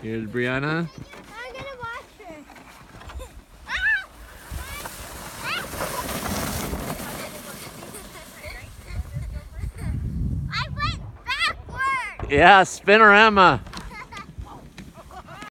Here's Brianna. I'm gonna watch her. I went backward. Yeah, spinorama.